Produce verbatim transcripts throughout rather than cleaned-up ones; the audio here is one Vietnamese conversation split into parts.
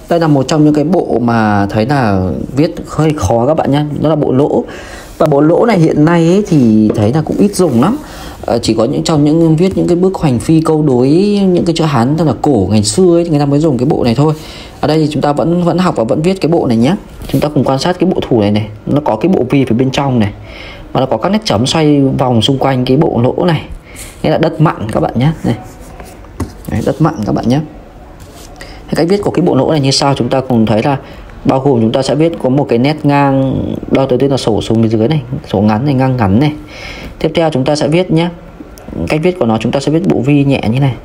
Đây là một trong những cái bộ mà thấy là viết hơi khó các bạn nhé. Đó là bộ lỗ. Và bộ lỗ này hiện nay ấy thì thấy là cũng ít dùng lắm. à, Chỉ có những trong những viết những cái bước hoành phi câu đối, những cái chữ Hán tức là cổ ngày xưa ấy, thì người ta mới dùng cái bộ này thôi. Ở đây thì chúng ta vẫn vẫn học và vẫn viết cái bộ này nhé. Chúng ta cùng quan sát cái bộ thủ này này. Nó có cái bộ vi phía bên trong này, và nó có các nét chấm xoay vòng xung quanh cái bộ lỗ này. Nghĩa là đất mặn các bạn nhé. Này. Đấy, đất mặn các bạn nhé. Cách viết của cái bộ lỗ này như sau, chúng ta cùng thấy là bao gồm chúng ta sẽ viết có một cái nét ngang đo tới tên là sổ xuống bên dưới này, sổ ngắn này, ngang ngắn này. Tiếp theo chúng ta sẽ viết nhé. Cách viết của nó chúng ta sẽ viết bộ vi nhẹ như này,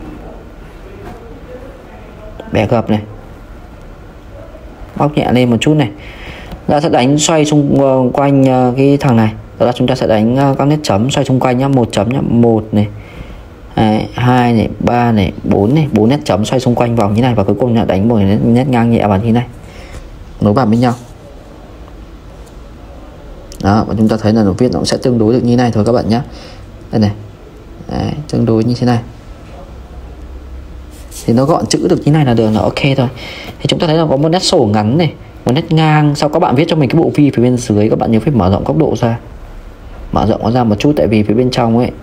bẻ gập này, bóc nhẹ lên một chút này. Ta sẽ đánh xoay xung quanh cái thằng này. Đó là chúng ta sẽ đánh các nét chấm xoay xung quanh nhá, một chấm nhá, một này, hai này, ba này, bốn này, bốn nét chấm xoay xung quanh vòng như này, và cuối cùng là đánh một nét, nét ngang nhẹ vào như này, nối vào với nhau. Đó, và chúng ta thấy là nó viết nó sẽ tương đối được như này thôi các bạn nhé. Đây này. Đấy, tương đối như thế này. Thì nó gọn chữ được như này là được, là ok thôi. Thì chúng ta thấy là có một nét sổ ngắn này, một nét ngang. Sau các bạn viết cho mình cái bộ vi phía bên dưới, các bạn nhớ phải mở rộng góc độ ra, mở rộng nó ra một chút, tại vì phía bên trong ấy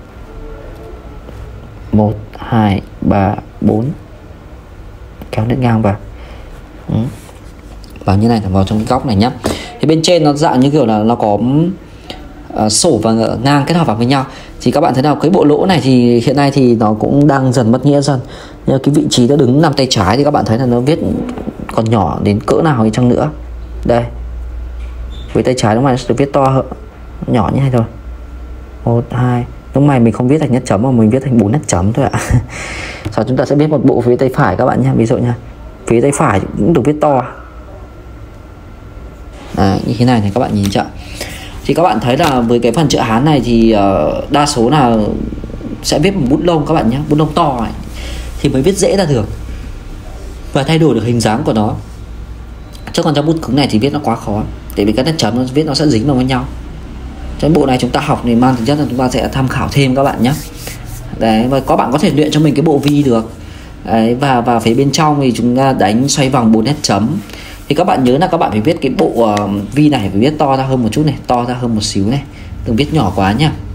một, hai, ba, bốn kéo nét ngang vào. Ừ. Và như này vào trong cái góc này nhá. Thì bên trên nó dạng như kiểu là nó có uh, sổ và ngang kết hợp vào với nhau. Thì các bạn thấy nào, cái bộ lỗ này thì hiện nay thì nó cũng đang dần mất nghĩa dần. Nhưng cái vị trí nó đứng nằm tay trái thì các bạn thấy là nó viết còn nhỏ đến cỡ nào đi chăng nữa. Đây, với tay trái lúc này sẽ được viết to hơn, nhỏ như này thôi. Một, hai. Lúc này mình không viết thành nét chấm mà mình viết thành bốn nét chấm thôi ạ. Sau chúng ta sẽ viết một bộ phía tay phải các bạn nhé. Ví dụ nha, phía tay phải cũng được viết to. Đấy, như thế này thì các bạn nhìn chưa? Thì các bạn thấy là với cái phần chữ Hán này thì uh, đa số là sẽ viết một bút lông các bạn nhé, bút lông to này, thì mới viết dễ ra được và thay đổi được hình dáng của nó. Chứ còn trong bút cứng này thì viết nó quá khó, tại vì các nét chấm nó viết nó sẽ dính vào với nhau. Trong bộ này chúng ta học thì mang tính chất là chúng ta sẽ tham khảo thêm các bạn nhé. Đấy, và các bạn có thể luyện cho mình cái bộ vi được. Đấy, và vào phía bên trong thì chúng ta đánh xoay vòng bốn nét chấm. Thì các bạn nhớ là các bạn phải viết cái bộ uh, vi này phải viết to ra hơn một chút này, to ra hơn một xíu này, đừng viết nhỏ quá nhá.